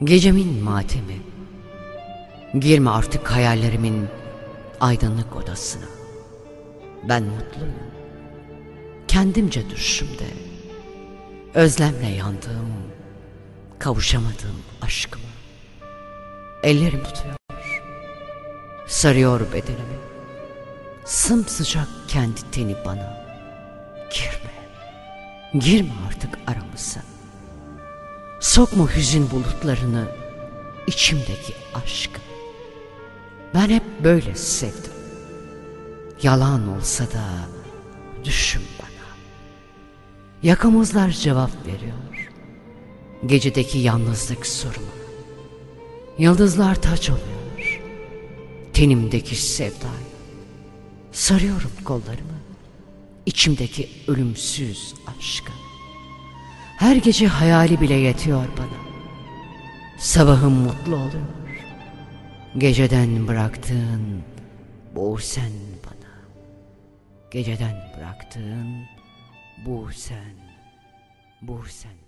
Gecemin matemi, girme artık hayallerimin aydınlık odasına. Ben mutluyum, kendimce düşümde, özlemle yandığım, kavuşamadığım aşkıma. Ellerim tutuyor, sarıyor bedenimi, sımsıcak kendi teni bana. Girme artık aramıza. Sokma hüzün bulutlarını içimdeki aşkı. Ben hep böyle sevdim. Yalan olsa da düşün bana. Yakamozlar cevap veriyor gecedeki yalnızlık soruma. Yıldızlar taç oluyor tenimdeki sevdayı. Sarıyorum kollarımı içimdeki ölümsüz aşkı. Her gece hayali bile yetiyor bana. Sabahım mutlu oluyor. Geceden bıraktığın bu sen bana. Geceden bıraktığın bu sen.